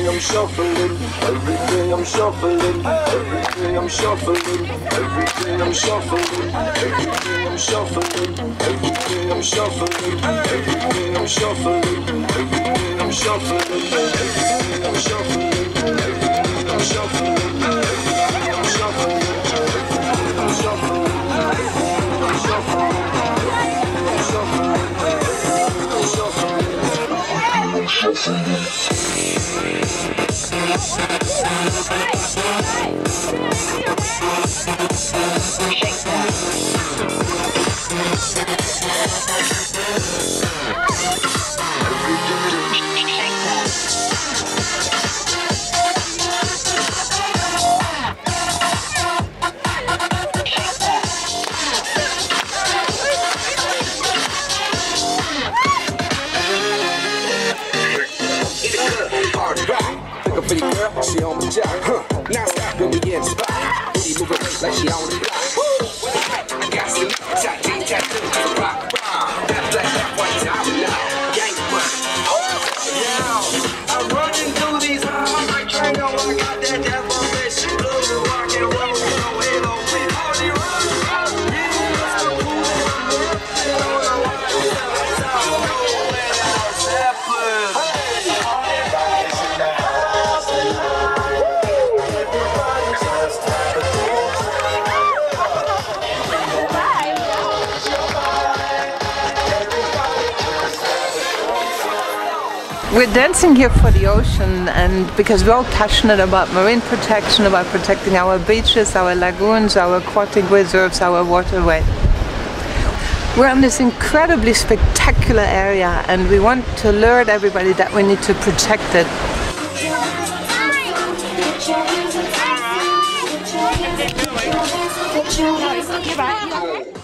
I'm shuffling, every day I'm shuffling, every day I'm shuffling, every day I'm shuffling, every day I'm shuffling, every day I'm shuffling, every day I'm shuffling, every day I'm shuffling, every day I'm shuffling, every day I'm shuffling, every day I'm shuffling, I'm shuffling, I'm shuffling, I'm shuffling, I'm shuffling. For the girl, she on the job, now stop when we get inspired. Booty moving like she on the block. I got some tattoo, tattoo, rock, that black, that white, I'm now, gang I'm running through these halls like Trano, I got that definition, blues and rock and roll, no halo with all the rock, We're dancing here for the ocean, and because we're all passionate about marine protection, about protecting our beaches, our lagoons, our aquatic reserves, our waterway. We're in this incredibly spectacular area, and we want to alert everybody that we need to protect it.